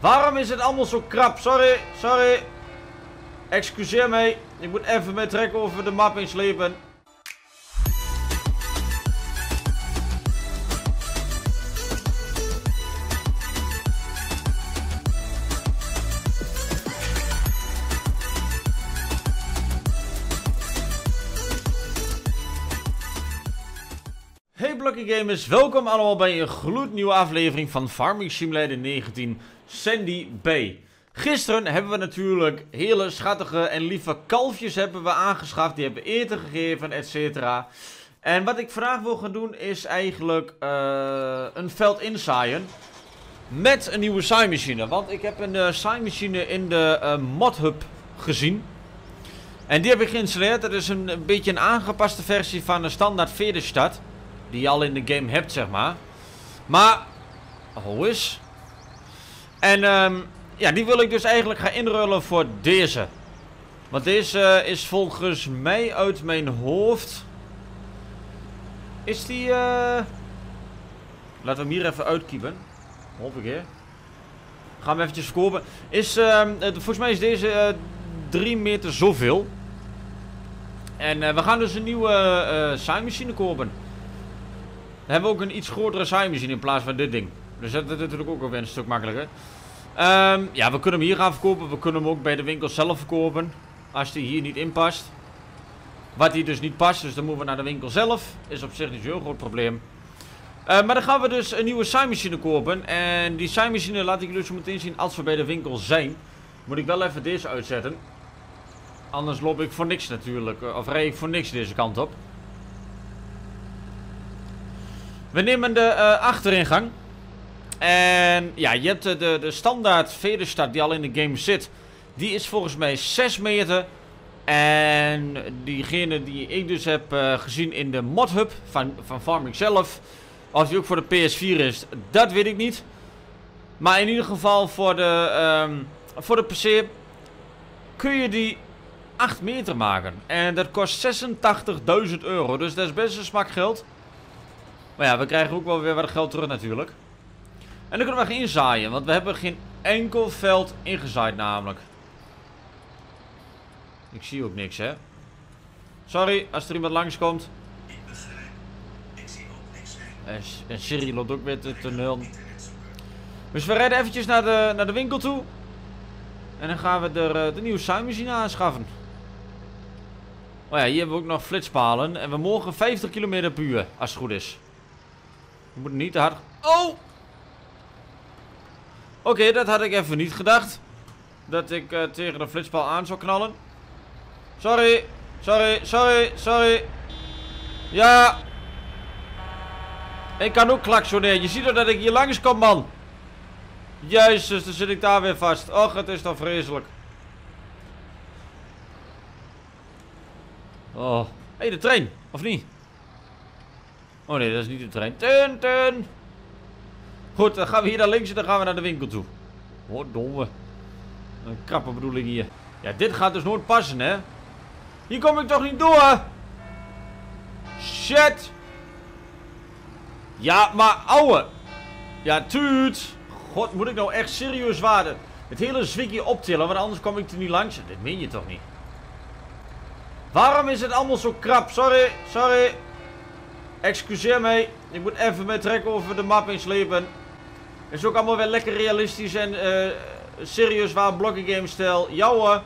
Waarom is het allemaal zo krap? Sorry. Excuseer mij. Ik moet even mijn trek over de map heen slepen. Hey Blocky Gamers, welkom allemaal bij een gloednieuwe aflevering van Farming Simulator 19 Sandy Bay. Gisteren hebben we natuurlijk hele schattige en lieve kalfjes hebben we aangeschaft, die hebben eten gegeven, etc. En wat ik vandaag wil gaan doen is eigenlijk een veld inzaaien met een nieuwe zaaimachine. Want ik heb een zaaimachine in de modhub gezien. En die heb ik geïnstalleerd. Dat is een beetje een aangepaste versie van de standaard Vederstad. Die je al in de game hebt, zeg maar. Maar, hoe is? En ja, die wil ik dus eigenlijk gaan inruilen voor deze. Want deze is volgens mij uit mijn hoofd. Is die, laten we hem hier even uitkiepen. Hoppakee. Gaan we hem eventjes verkopen. Is, volgens mij is deze 3 meter zoveel. En we gaan dus een nieuwe zaaimachine kopen. Dan hebben we ook een iets grotere zaaimachine in plaats van dit ding. Dus dat is natuurlijk ook alweer een stuk makkelijker. Ja, we kunnen hem hier gaan verkopen. We kunnen hem ook bij de winkel zelf verkopen. Als die hier niet in past. Wat hier dus niet past. Dus dan moeten we naar de winkel zelf. Is op zich niet zo'n heel groot probleem. Maar dan gaan we dus een nieuwe zaaimachine kopen. En die zaaimachine laat ik jullie zo meteen zien als we bij de winkel zijn. Moet ik wel even deze uitzetten. Anders loop ik voor niks natuurlijk. Of rijd ik voor niks deze kant op. We nemen de achteringang. En ja, je hebt de standaard Vederstad die al in de game zit. Die is volgens mij 6 meter. En diegene die ik dus heb gezien in de modhub van Farming zelf. Of die ook voor de PS4 is, dat weet ik niet. Maar in ieder geval voor de PC kun je die 8 meter maken. En dat kost 86.000 euro. Dus dat is best een smak geld. Maar ja, we krijgen ook wel weer wat geld terug natuurlijk. En dan kunnen we gaan inzaaien. Want we hebben geen enkel veld ingezaaid namelijk. Ik zie ook niks, hè. Sorry, als er iemand langskomt. Ik begrijp. Ik zie ook niks. En Siri loopt ook weer te nul. Dus we rijden eventjes naar de winkel toe. En dan gaan we de nieuwe zaaimachine aanschaffen. Oh ja, hier hebben we ook nog flitspalen. En we mogen 50 km per uur, als het goed is. We moeten niet te hard. Oh! Oké, dat had ik even niet gedacht. Dat ik tegen de flitspaal aan zou knallen. Sorry. Ja. Ik kan ook klaksoneren. Je ziet toch dat ik hier langs kom, man. Jezus, dan zit ik daar weer vast. Och, het is toch vreselijk. Oh. Hé, de trein. Of niet? Oh nee, dat is niet de trein. Tun. Goed, dan gaan we hier naar links en dan gaan we naar de winkel toe. Oh, domme. Een krappe bedoeling hier. Ja, dit gaat dus nooit passen, hè. Hier kom ik toch niet door. Shit. Ja, maar ouwe. Ja, tuut. God, moet ik nou echt serieus waarden het hele zwikje optillen, want anders kom ik er niet langs. Dit meen je toch niet. Waarom is het allemaal zo krap? Sorry. Excuseer mij. Ik moet even mijn trek over de map heen slepen. Het is ook allemaal weer lekker realistisch en serieus waar Blocky Game stijl. Ja hoor.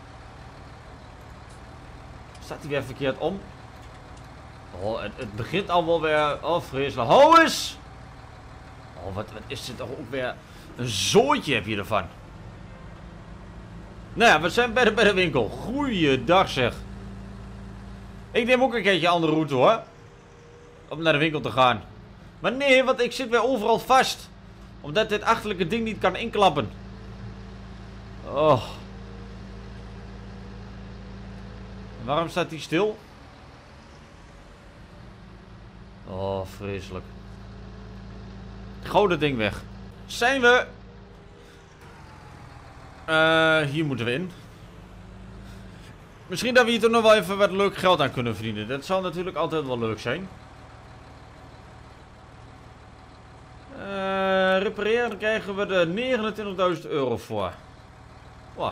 Staat hij weer verkeerd om? Oh, het begint allemaal weer. Oh, vreselijk. Hou eens! Oh, wat is dit toch ook weer. Een zooitje heb je ervan. Nou ja, we zijn bij de winkel. Goeiedag zeg. Ik neem ook een keertje een andere route hoor. Om naar de winkel te gaan. Maar nee, want ik zit weer overal vast. Omdat dit achterlijke ding niet kan inklappen. Oh. Waarom staat die stil? Oh, vreselijk. Gouden ding weg. Zijn we? Hier moeten we in. Misschien dat we hier toch nog wel even wat leuk geld aan kunnen verdienen. Dat zal natuurlijk altijd wel leuk zijn. repareren, dan krijgen we er 29.000 euro voor. Wow.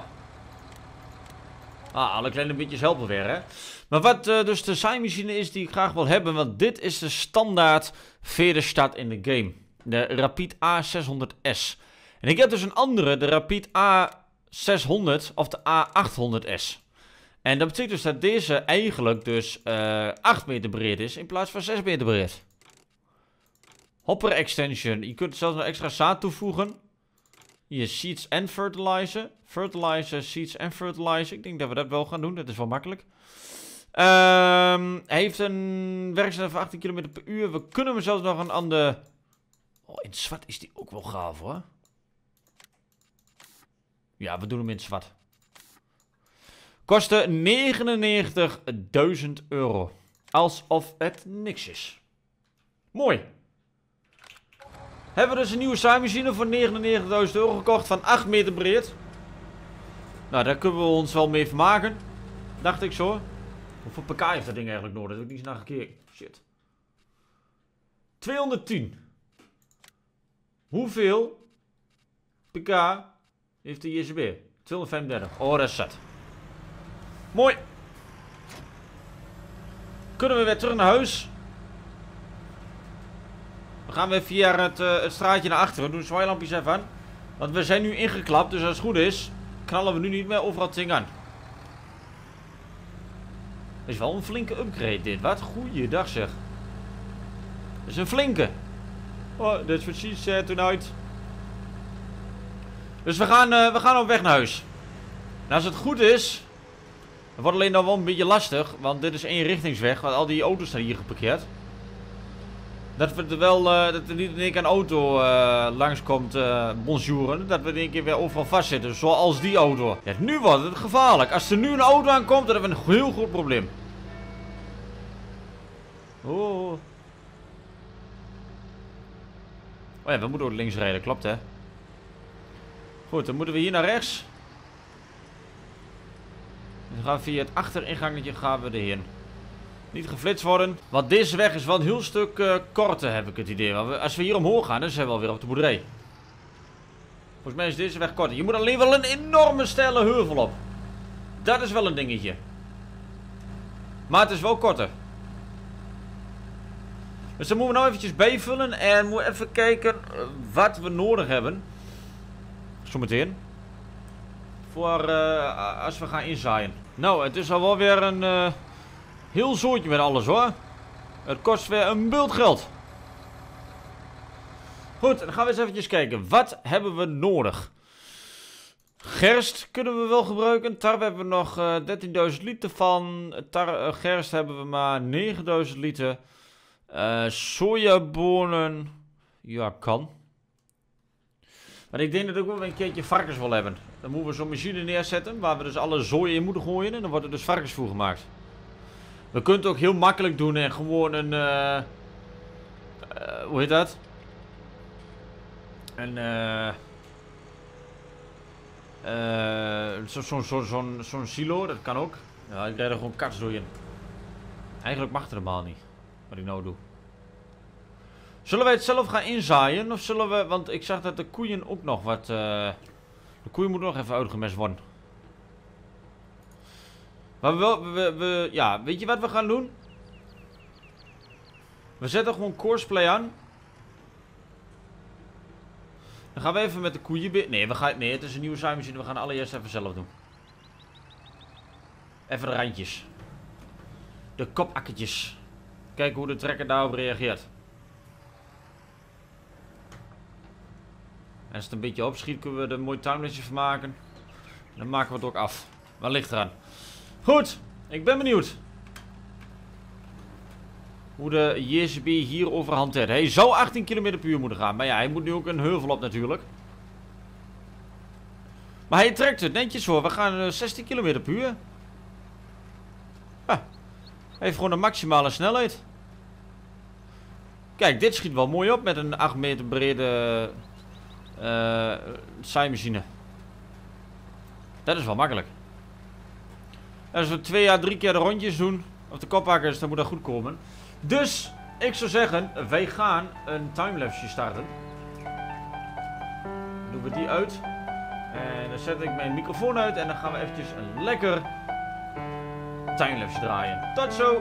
Alle kleine beetjes helpen weer, hè. Maar wat dus de saaimachine is die ik graag wil hebben, want dit is de standaard Vederstad in de game. De Rapid A600S. En ik heb dus een andere, de Rapid A600 of de A800S. En dat betekent dus dat deze eigenlijk dus 8 meter breed is in plaats van 6 meter breed. Hopper extension. Je kunt zelfs nog extra zaad toevoegen. Hier, seeds en fertilizer. Fertilizer, seeds en fertilizer. Ik denk dat we dat wel gaan doen. Dat is wel makkelijk. Hij heeft een werksnelheid van 18 km per uur. We kunnen hem zelfs nog een ander... Oh, in zwart is die ook wel gaaf, hoor. Ja, we doen hem in zwart. Kostte 99.000 euro. Alsof het niks is. Mooi. Hebben we dus een nieuwe saaimachine voor 99.000 euro gekocht van 8 meter breed. Nou, daar kunnen we ons wel mee vermaken. Dacht ik zo. Hoeveel pk heeft dat ding eigenlijk nodig? Dat heb ik niet eens naar gekeken. Shit. 210. Hoeveel pk heeft de JCB? 235. Oh, dat is zat. Mooi. Kunnen we weer terug naar huis. We gaan weer via het straatje naar achteren. We doen zwaailampjes even aan. Want we zijn nu ingeklapt. Dus als het goed is, knallen we nu niet meer overal het ding aan. Dat is wel een flinke upgrade dit. Wat? Goeiedag zeg. Dat is een flinke. Oh, that's what she said tonight. Dus we gaan op weg naar huis. En als het goed is... Het wordt alleen nog wel een beetje lastig. Want dit is eenrichtingsweg. Want al die auto's staan hier geparkeerd. Dat we er wel... dat er niet in één keer een auto langskomt bonjouren. Dat we in één keer weer overal vastzitten. Zoals die auto. Ja, nu wordt het gevaarlijk. Als er nu een auto aankomt, dan hebben we een heel groot probleem. Oh. Oh ja, we moeten ook links rijden. Klopt, hè? Goed, dan moeten we hier naar rechts. Dan gaan we via het achteringangetje gaan we erheen. Niet geflitst worden. Want deze weg is wel een heel stuk korter, heb ik het idee. Want als we hier omhoog gaan, dan zijn we alweer op de boerderij. Volgens mij is deze weg korter. Je moet alleen wel een enorme steile heuvel op. Dat is wel een dingetje. Maar het is wel korter. Dus dan moeten we nou eventjes bijvullen. En moeten even kijken wat we nodig hebben. Zometeen. Voor als we gaan inzaaien. Nou, het is al wel weer een heel zootje met alles hoor. Het kost weer een bult geld. Goed, dan gaan we eens eventjes kijken. Wat hebben we nodig? Gerst kunnen we wel gebruiken. Tarwe hebben we nog 13.000 liter van. Gerst hebben we maar 9.000 liter. Sojabonen. Ja, kan. Maar ik denk dat ik ook wel een keertje varkens wil hebben. Dan moeten we zo'n machine neerzetten. Waar we dus alle zooi in moeten gooien. En dan wordt er dus varkensvoer gemaakt. We kunnen het ook heel makkelijk doen. En gewoon een... hoe heet dat? Zo'n silo. Dat kan ook. Ja, ik rijd er gewoon katsdooi in. Eigenlijk mag het helemaal niet. Wat ik nou doe. Zullen wij het zelf gaan inzaaien? Of zullen we... Want ik zag dat de koeien ook nog wat... de koeien moeten nog even uitgemest worden. Maar ja, weet je wat we gaan doen? We zetten gewoon courseplay aan. Dan gaan we even met de koeien... Nee, het is een nieuwe saaimachine. We gaan allereerst even zelf doen. Even de randjes. De kopakkertjes. Kijken hoe de trekker daarop reageert. En als het een beetje opschiet, kunnen we er een mooi timelapse van maken. Dan maken we het ook af. Waar ligt eraan? Goed, ik ben benieuwd. Hoe de JCB hierover hanteert. Hij zou 18 km per uur moeten gaan. Maar ja, hij moet nu ook een heuvel op natuurlijk. Maar hij trekt het netjes hoor. We gaan 16 km per uur. Hij heeft gewoon een maximale snelheid. Kijk, dit schiet wel mooi op met een 8 meter brede saaimachine. Dat is wel makkelijk. En als we 2 à 3 keer de rondjes doen, of de kophakkers, dan moet dat goed komen. Dus, ik zou zeggen, wij gaan een timelapse starten. we die uit. En dan zet ik mijn microfoon uit en dan gaan we eventjes een lekker timelapse draaien. Tot zo!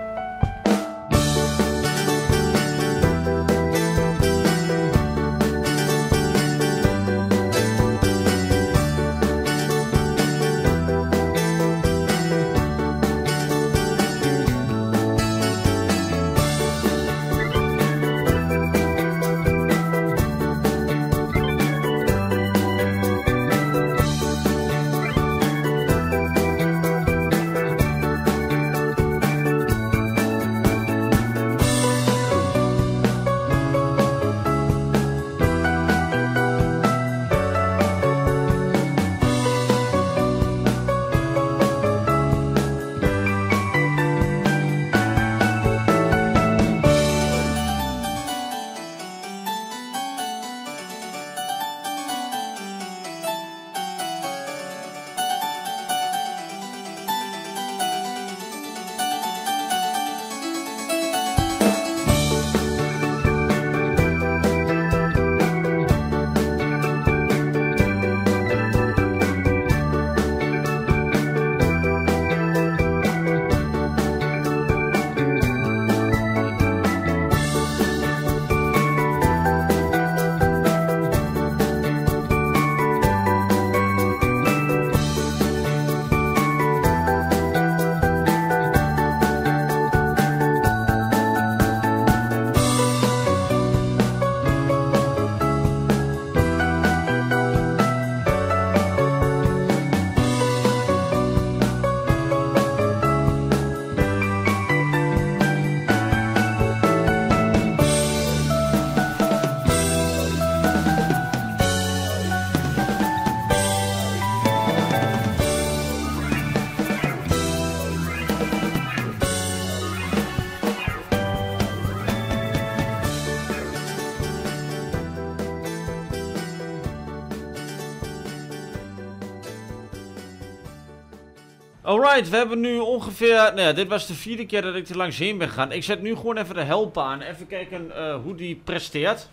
Alright, we hebben nu ongeveer, nou ja, dit was de 4e keer dat ik er langs heen ben gegaan. Ik zet nu gewoon even de help aan, even kijken hoe die presteert.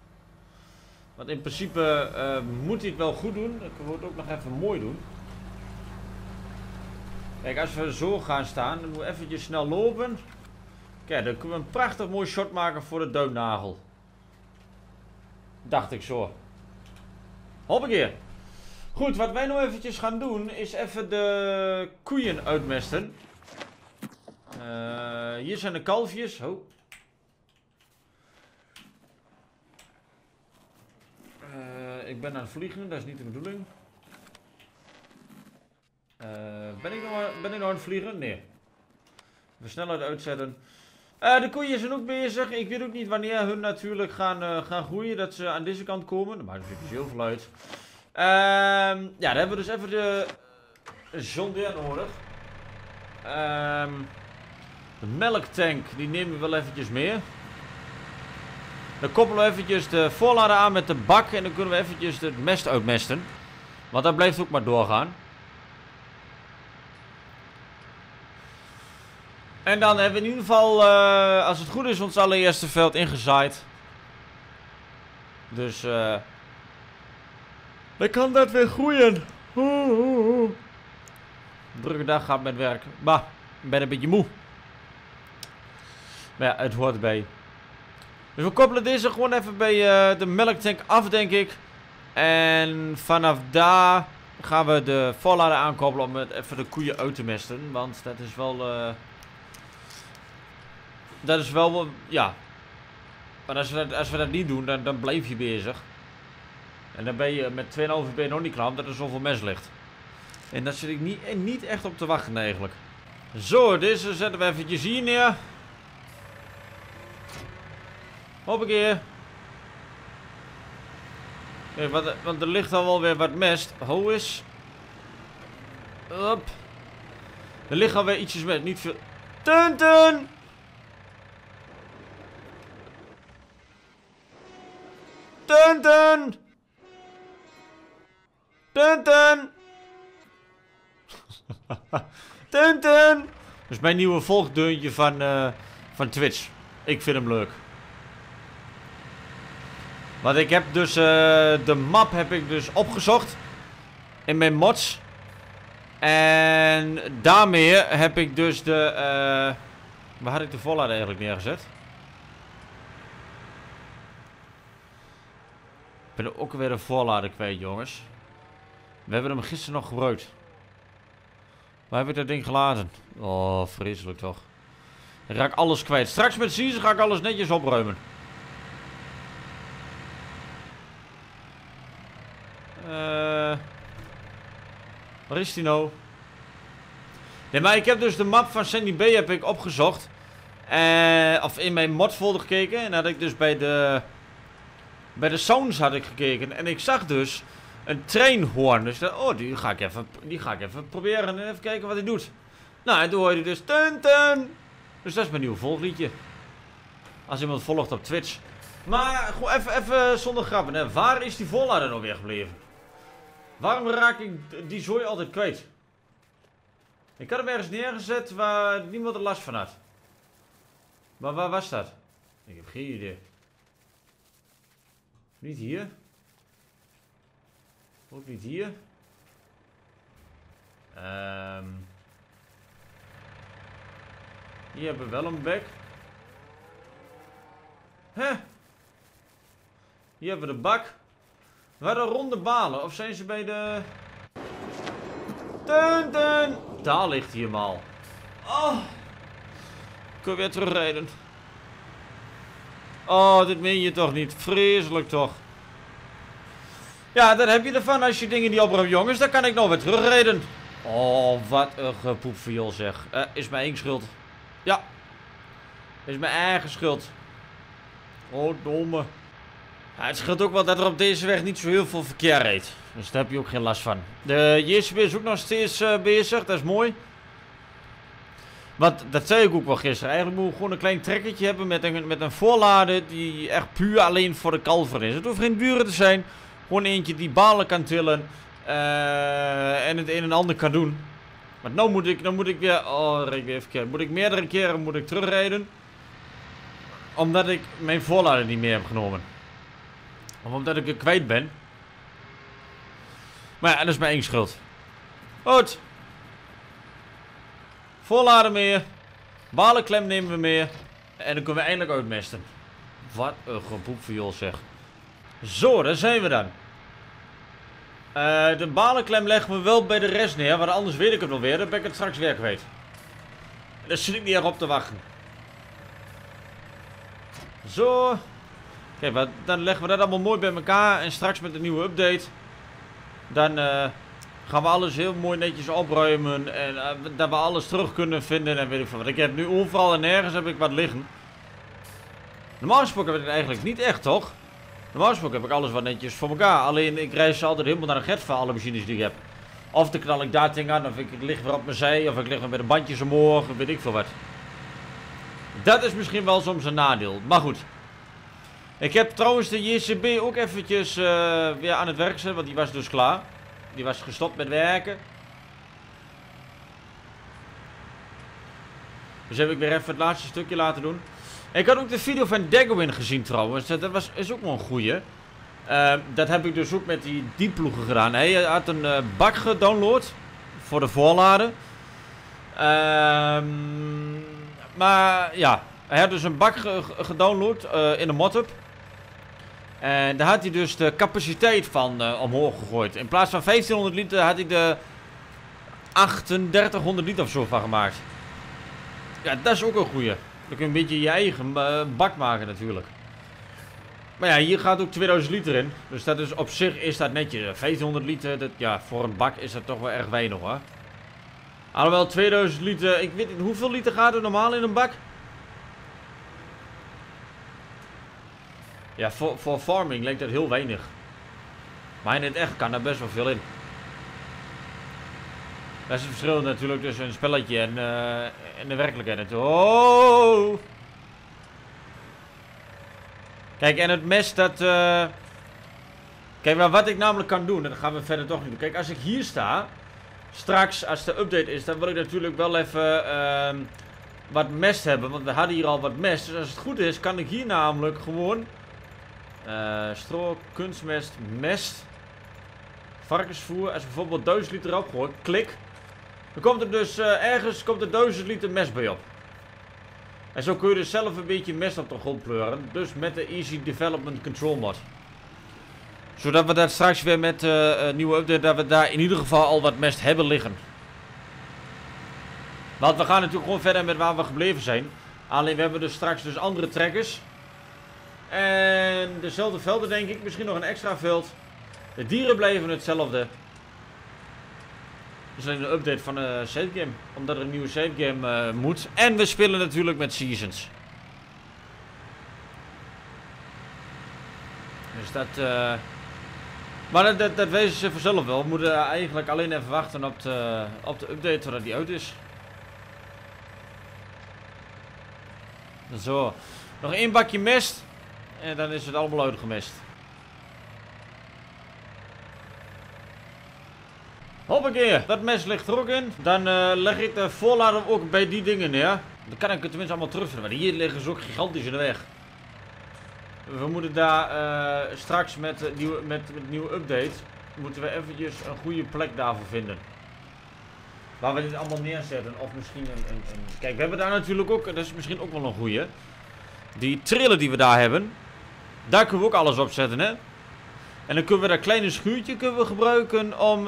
Want in principe moet hij het wel goed doen, ik wil het ook nog even mooi doen. Kijk, als we zo gaan staan, dan moeten we eventjes snel lopen. Kijk, dan kunnen we een prachtig mooi shot maken voor de duimnagel. Dacht ik zo. Hoppakee. Goed, wat wij nu eventjes gaan doen is even de koeien uitmesten. Hier zijn de kalfjes. Oh. Ik ben aan het vliegen, dat is niet de bedoeling. Ben ik nou aan het vliegen? Nee. Even snelheid uitzetten. De koeien zijn ook bezig. Ik weet ook niet wanneer hun natuurlijk gaan groeien. Dat ze aan deze kant komen. Dat maakt natuurlijk heel veel uit. Ja, dan hebben we dus even de John Deere nodig. De melktank, die nemen we wel eventjes mee. Dan koppelen we eventjes de voorlader aan met de bak. En dan kunnen we eventjes het mest uitmesten. Want dat blijft ook maar doorgaan. En dan hebben we in ieder geval, als het goed is, ons allereerste veld ingezaaid. Dus dan kan dat weer groeien. Drukke dag gaat met werk. Bah, ik ben een beetje moe. Maar ja, het hoort erbij. Dus we koppelen deze gewoon even bij de melktank af, denk ik. En vanaf daar gaan we de voorlader aankoppelen om even de koeien uit te mesten. Want dat is wel... dat is wel... ja. Maar als we dat niet doen, dan blijf je bezig. En dan ben je met 2,5 uur nog niet klaar, dat er zoveel mest ligt. En daar zit ik niet echt op te wachten eigenlijk. Zo, deze zetten we eventjes hier neer. Hoppakee. Kijk, want er ligt al wel weer wat mest. Ho is. Hop. Er ligt alweer ietsjes mest, niet veel. Tunten! Tunten! Tunten! Tunten! Dat is mijn nieuwe volgdeuntje van Twitch. Ik vind hem leuk. Want ik heb dus de map heb ik dus opgezocht in mijn mods. En daarmee heb ik dus de... waar had ik de voorlader eigenlijk neergezet? Ik ben ook weer de voorlader kwijt, jongens. We hebben hem gisteren nog gebruikt. Waar heb ik dat ding gelaten? Oh, vreselijk toch. Ik raak alles kwijt. Straks met Caesar ga ik alles netjes opruimen. Waar is die nou? Nee, maar ik heb dus de map van Sandy Bay heb ik opgezocht. Of in mijn modfolder gekeken. En had ik dus bij de sounds had ik gekeken. En ik zag dus een treinhoorn. Dus die ga ik even proberen en even kijken wat hij doet. Nou, en toen hoorde hij dus tun tun. Dus dat is mijn nieuwe volgliedje. Als iemand volgt op Twitch. Maar gewoon even zonder grappen. Hè. Waar is die voorlader nou weer gebleven? Waarom raak ik die zooi altijd kwijt? Ik had hem ergens neergezet waar niemand er last van had. Maar waar was dat? Ik heb geen idee. Niet hier. Ook niet hier. Hier hebben we wel een bek. Hè? Hier hebben we de bak. Waar de ronde balen? Of zijn ze bij de... Dun, dun. Daar ligt hij helemaal. Oh. Ik kan weer terugrijden. Oh, dit meen je toch niet. Vreselijk toch. Ja, daar heb je ervan als je dingen niet opruimt, jongens. Dan kan ik nog weer terugrijden. Oh, wat een gepoepviool zeg. Is mijn eigen schuld. Ja. Is mijn eigen schuld. Oh, domme. Ja, het scheelt ook wel dat er op deze weg niet zo heel veel verkeer rijdt. Dus daar heb je ook geen last van. De JCB is ook nog steeds bezig. Dat is mooi. Want dat zei ik ook wel gisteren. Eigenlijk moet je gewoon een klein trekkertje hebben met een voorlader die echt puur alleen voor de kalver is. Het hoeft geen dure te zijn. Gewoon eentje die balen kan tillen. En het een en ander kan doen. Maar nou moet ik weer... Oh, rijd ik weer verkeerd. Moet ik meerdere keren terugrijden. Omdat ik mijn voorlader niet meer heb genomen. Of omdat ik er kwijt ben. Maar ja, dat is mijn eigen schuld. Goed. Voorlader meer. Balenklem nemen we mee. En dan kunnen we eindelijk uitmesten. Wat een gepoepviool zeg. Zo, daar zijn we dan. De balenklem leggen we wel bij de rest neer. Want anders weet ik het nog weer. Dan ben ik het straks weer kwijt. Daar zit ik niet erg op te wachten. Zo. Kijk, dan leggen we dat allemaal mooi bij elkaar. En straks met de nieuwe update. Dan gaan we alles heel mooi netjes opruimen. En dat we alles terug kunnen vinden. En weet ik veel wat. Ik heb nu overal en nergens heb ik wat liggen. Normaal gesproken heb ik het eigenlijk niet echt, toch? Normaal gesproken heb ik alles wat netjes voor elkaar. Alleen ik reis altijd helemaal naar de get van alle machines die ik heb. Of dan knal ik dat ding aan. Of ik lig weer op mijn zij. Of ik lig weer met de bandjes omhoog. Weet ik veel wat. Dat is misschien wel soms een nadeel. Maar goed. Ik heb trouwens de JCB ook eventjes weer aan het werk gezet. Want die was dus klaar. Die was gestopt met werken. Dus heb ik weer even het laatste stukje laten doen. Ik had ook de video van Daggerwin gezien trouwens. Dat is ook wel een goeie. Dat heb ik dus ook met die dieploegen gedaan. Hij had een bak gedownload. Voor de voorlader. Maar ja. Hij had dus een bak gedownload in de mod-up. En daar had hij dus de capaciteit van omhoog gegooid. In plaats van 1500 liter had hij de 3800 liter of zo van gemaakt. Ja, dat is ook een goeie. Dan kun je een beetje je eigen bak maken natuurlijk. Maar ja, hier gaat ook 2000 liter in. Dus dat is op zich is dat netjes. 1500 liter, ja, voor een bak is dat toch wel erg weinig hoor. Alhoewel 2000 liter, ik weet niet, hoeveel liter gaat er normaal in een bak? Ja, voor farming lijkt dat heel weinig. Maar in het echt kan daar best wel veel in. Dat is het verschil natuurlijk tussen een spelletje en de werkelijkheid. Oh! Kijk, en het mes dat... Kijk, maar wat ik namelijk kan doen, en dat gaan we verder toch niet doen. Kijk, als ik hier sta, straks als de update is, dan wil ik natuurlijk wel even wat mest hebben. Want we hadden hier al wat mest. Dus als het goed is, kan ik hier namelijk gewoon Stro, kunstmest, mest. Varkensvoer. Als bijvoorbeeld 1000 liter opgooit, klik. Dan komt er dus ergens komt er 1000 liter mest bij op. En zo kun je dus zelf een beetje mest op de grond pleuren. Dus met de Easy Development Control mod. Zodat we dat straks weer met een nieuwe update, dat we daar in ieder geval al wat mest hebben liggen. Want we gaan natuurlijk gewoon verder met waar we gebleven zijn. Alleen we hebben dus straks dus andere trekkers. En dezelfde velden denk ik. Misschien nog een extra veld. De dieren blijven hetzelfde. Dus alleen een update van de savegame. Omdat er een nieuwe savegame moet. En we spelen natuurlijk met seasons. Dus dat... Maar dat wezen ze vanzelf wel. We moeten eigenlijk alleen even wachten op de update totdat die uit is. Zo. Nog 1 bakje mest. En dan is het allemaal uitgemest. Hoppakee. Dat mest ligt er ook in. Dan leg ik de voorlader ook bij die dingen neer. Dan kan ik het tenminste allemaal terugvinden. Maar hier liggen ze ook gigantisch in de weg. We moeten daar straks met de nieuwe update. Moeten we eventjes een goede plek daarvoor vinden. Waar we dit allemaal neerzetten. Of misschien een... Kijk, we hebben daar natuurlijk ook... Dat is misschien ook wel een goeie. Die trailer die we daar hebben. Daar kunnen we ook alles op zetten, hè. En dan kunnen we dat kleine schuurtje gebruiken om...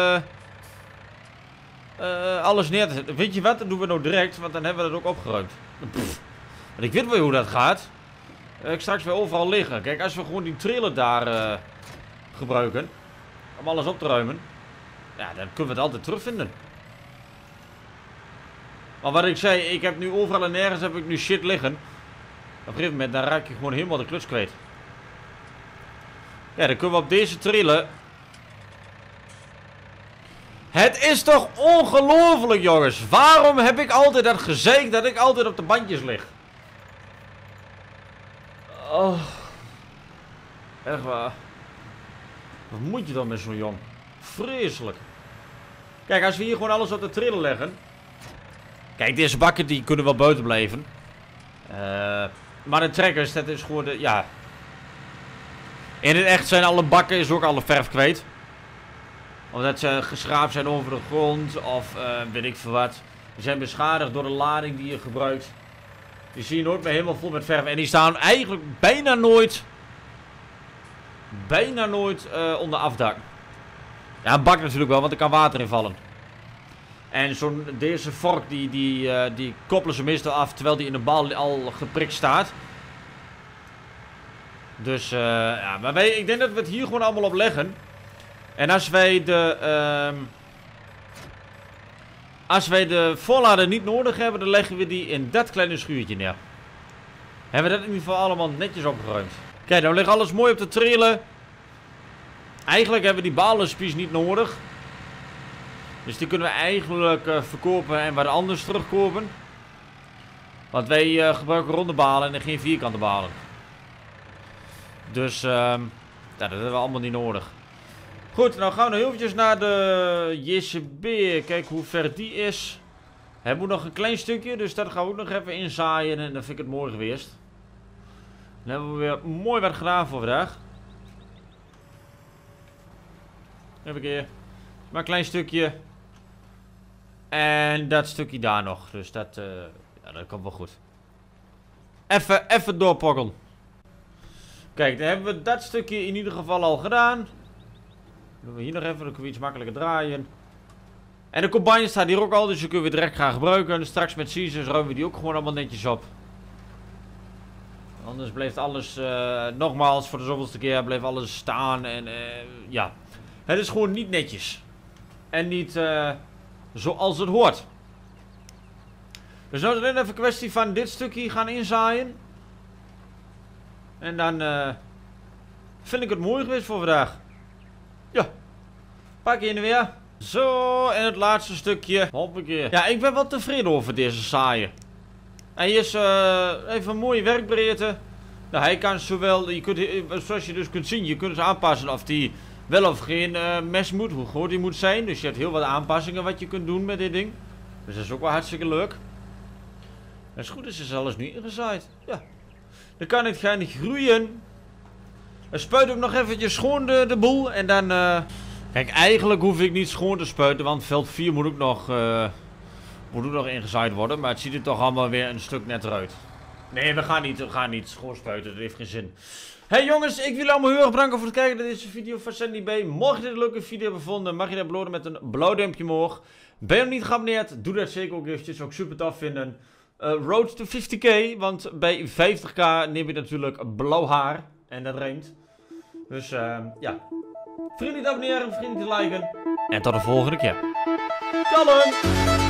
alles neer te zetten. Weet je wat? Dat doen we nou direct. Want dan hebben we dat ook opgeruimd. Pff. Want ik weet wel hoe dat gaat. Ik straks weer overal liggen. Kijk, als we gewoon die trailer daar gebruiken. Om alles op te ruimen. Ja, dan kunnen we het altijd terugvinden. Maar wat ik zei, ik heb nu overal en nergens heb ik nu shit liggen. Op een gegeven moment dan raak je gewoon helemaal de kluts kwijt. Ja, dan kunnen we op deze trailer. Het is toch ongelooflijk, jongens. Waarom heb ik altijd dat gezeik dat ik altijd op de bandjes lig? Oh. Echt waar. Wat moet je dan met zo'n jong? Vreselijk. Kijk, als we hier gewoon alles op de trailer leggen. Kijk, deze bakken die kunnen wel buiten blijven. Maar de trekkers, dat is gewoon de... Ja. In het echt zijn alle bakken is ook alle verf kwijt. Omdat ze geschraapt zijn over de grond. Of weet ik veel wat. Die zijn beschadigd door de lading die je gebruikt. Die zie je nooit meer helemaal vol met verf. En die staan eigenlijk bijna nooit onder afdak. Ja, een bak natuurlijk wel, want er kan water in vallen. En deze vork, die koppelen ze meestal af terwijl die in de bal al geprikt staat. Dus ja, maar ik denk dat we het hier gewoon allemaal op leggen. En als wij de voorlader niet nodig hebben, dan leggen we die in dat kleine schuurtje neer. Hebben we dat in ieder geval allemaal netjes opgeruimd. Kijk, nou ligt alles mooi op de trailer. Eigenlijk hebben we die balenspies niet nodig. Dus die kunnen we eigenlijk verkopen en wat anders terugkopen. Want wij gebruiken ronde balen en geen vierkante balen. Dus ja, dat hebben we allemaal niet nodig. Goed, nou gaan we nog eventjes naar de JCB. Kijk hoe ver die is. Hij moet nog een klein stukje, dus dat gaan we ook nog even inzaaien. En dan vind ik het mooi geweest. Dan hebben we weer mooi wat gedaan voor vandaag. Even een keer. Maar een klein stukje. En dat stukje daar nog. Dus dat, ja, dat komt wel goed. Even doorpokken. Kijk, dan hebben we dat stukje in ieder geval al gedaan. Dan doen we hier nog even, dan kunnen we iets makkelijker draaien. En de combine staat hier ook al, dus die kunnen we direct gaan gebruiken. Straks met Seasons ruimen we die ook gewoon allemaal netjes op. Anders blijft alles, nogmaals voor de zoveelste keer, blijft alles staan. En ja, het is gewoon niet netjes. En niet zoals het hoort. Dus nou is het even een kwestie van dit stukje gaan inzaaien. En dan vind ik het mooi geweest voor vandaag. Ja, pak je in de weer. Zo, en het laatste stukje. Hoppakee. Ja, ik ben wel tevreden over deze zaaien. Hij is even een mooie werkbreedte. Nou, hij kan zowel, zoals je dus kunt zien, je kunt dus aanpassen of die wel of geen mes moet, hoe groot die moet zijn. Dus je hebt heel wat aanpassingen wat je kunt doen met dit ding. Dus dat is ook wel hartstikke leuk. En als het goed is alles nu ingezaaid. Ja. Dan kan het gaan groeien. Spuit ook nog eventjes schoon de boel. En dan... Kijk, eigenlijk hoef ik niet schoon te spuiten. Want veld 4 moet ook nog ingezaaid worden. Maar het ziet er toch allemaal weer een stuk netter uit. Nee, we gaan niet schoon spuiten. Dat heeft geen zin. Hey jongens, ik wil jullie allemaal heel erg bedanken voor het kijken naar deze video van Sandy B. Mocht je dit een leuke video hebben gevonden, mag je dat belonen met een blauw duimpje omhoog. Ben je nog niet geabonneerd? Doe dat zeker ook eventjes. Zou ik super tof vinden. Road to 50k, want bij 50k neem je natuurlijk blauw haar. En dat rijmt. Dus ja. Vrienden te abonneren, vrienden te liken. En tot de volgende keer. Kallen!